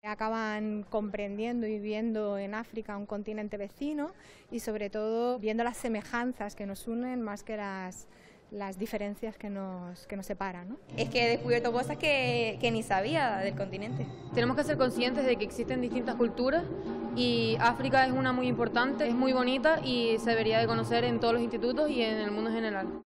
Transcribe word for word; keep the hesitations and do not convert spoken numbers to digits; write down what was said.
Acaban comprendiendo y viendo en África un continente vecino y sobre todo viendo las semejanzas que nos unen más que las, las diferencias que nos, que nos separan, ¿no? Es que he descubierto cosas que, que ni sabía del continente. Tenemos que ser conscientes de que existen distintas culturas y África es una muy importante, es muy bonita y se debería de conocer en todos los institutos y en el mundo en general.